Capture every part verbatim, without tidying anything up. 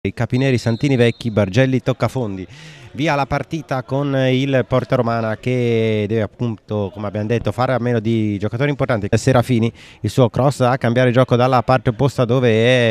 I Capineri, Santini Vecchi, Bargelli, Toccafondi. Via la partita con il Porta Romana che deve appunto, come abbiamo detto, fare a meno di giocatori importanti. Serafini, il suo cross a cambiare gioco dalla parte opposta dove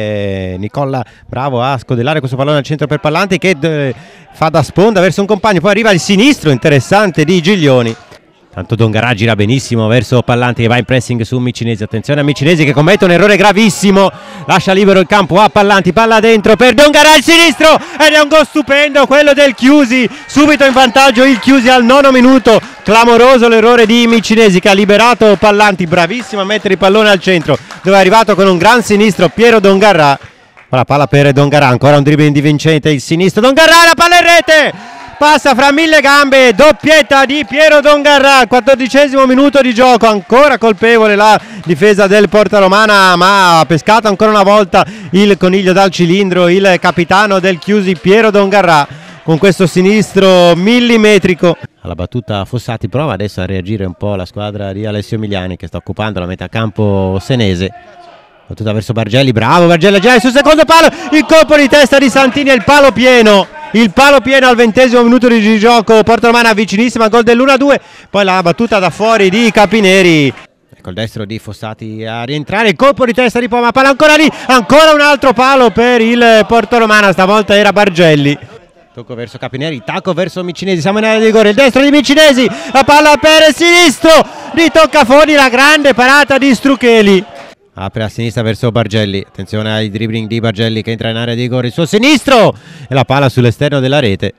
è Nicola bravo a scodellare questo pallone al centro per Pallanti che fa da sponda verso un compagno, poi arriva il sinistro interessante di Giglioni. Tanto Dongarà gira benissimo verso Pallanti che va in pressing su Micinesi. Attenzione a Micinesi che commette un errore gravissimo, lascia libero il campo a Pallanti, palla dentro per Dongarà il sinistro ed è un gol stupendo quello del Chiusi, subito in vantaggio il Chiusi al nono minuto. Clamoroso l'errore di Micinesi che ha liberato Pallanti, bravissimo a mettere il pallone al centro dove è arrivato con un gran sinistro Piero Dongarà. La palla per Dongarà, ancora un dribbling di Vincente, il sinistro Dongarà, la palla in rete! Passa fra mille gambe, doppietta di Piero Dongarà, quattordicesimo minuto di gioco, ancora colpevole la difesa del Porta Romana, ma ha pescato ancora una volta il coniglio dal cilindro, il capitano del Chiusi Piero Dongarà, con questo sinistro millimetrico. Alla battuta Fossati prova adesso a reagire un po' la squadra di Alessio Emiliani che sta occupando la metà campo senese. Battuta verso Bargelli, bravo Bargelli, già sul secondo palo, il colpo di testa di Santini e il palo pieno. Il palo pieno al ventesimo minuto di gioco, Porta Romana vicinissima, gol dell'uno a due, poi la battuta da fuori di Capineri. Col destro di Fossati a rientrare, il colpo di testa di Poma, palla ancora lì, ancora un altro palo per il Porta Romana, stavolta era Bargelli. Tocco verso Capineri, tacco verso Micinesi, siamo in area di rigore, il destro di Micinesi, la palla per il sinistro di Toccafondi, la grande parata di Strucheli. Apre a sinistra verso Bargelli, attenzione ai dribbling di Bargelli che entra in area di rigore, il suo sinistro e la palla sull'esterno della rete.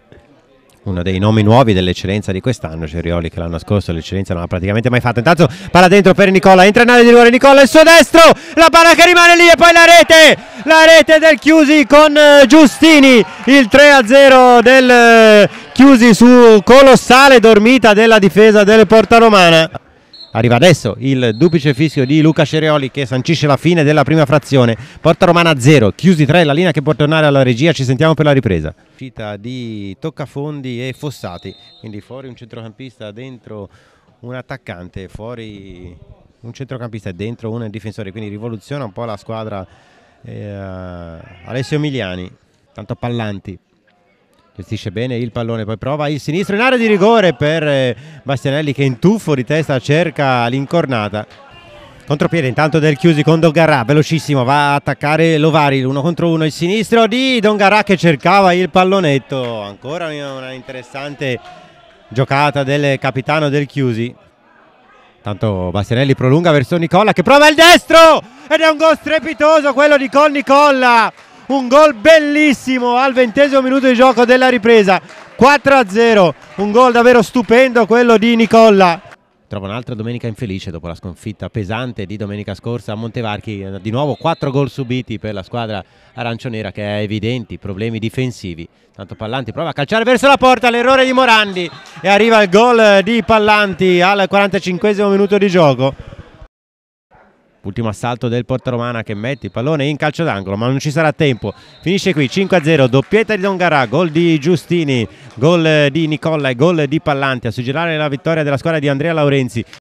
Uno dei nomi nuovi dell'eccellenza di quest'anno, Cerioli, che l'anno scorso l'eccellenza non ha praticamente mai fatto. Intanto palla dentro per Nicola, entra in area di rigore Nicola, il suo destro, la palla che rimane lì e poi la rete, la rete del Chiusi con Giustini, il tre a zero del Chiusi su colossale dormita della difesa del Porta Romana. Arriva adesso il duplice fischio di Luca Cerioli che sancisce la fine della prima frazione. Porta Romana zero, Chiusi tre, la linea che può tornare alla regia, ci sentiamo per la ripresa. Uscita di Toccafondi e Fossati, quindi fuori un centrocampista, dentro un attaccante, fuori un centrocampista e dentro un difensore, quindi rivoluziona un po' la squadra eh, Alessio Emiliani. Tanto Pallanti gestisce bene il pallone, poi prova il sinistro in area di rigore per Bastianelli che in tuffo di testa cerca l'incornata. Contropiede intanto del Chiusi con Dongarà, velocissimo, va a attaccare Lovari, l'uno contro uno, il sinistro di Dongarà che cercava il pallonetto. Ancora una interessante giocata del capitano del Chiusi. Tanto Bastianelli prolunga verso Nicola che prova il destro ed è un gol strepitoso quello di Col Nicola. Un gol bellissimo al ventesimo minuto di gioco della ripresa, quattro a zero, un gol davvero stupendo quello di Nicola. Trova un'altra domenica infelice dopo la sconfitta pesante di domenica scorsa a Montevarchi, di nuovo quattro gol subiti per la squadra arancionera che ha evidenti problemi difensivi. Tanto Pallanti prova a calciare verso la porta, l'errore di Morandi e arriva il gol di Pallanti al quarantacinquesimo minuto di gioco. Ultimo assalto del Porta Romana che mette il pallone in calcio d'angolo, ma non ci sarà tempo. Finisce qui cinque a zero, doppietta di Dongarà, gol di Giustini, gol di Nicola e gol di Pallanti a suggellare la vittoria della squadra di Andrea Laurenzi.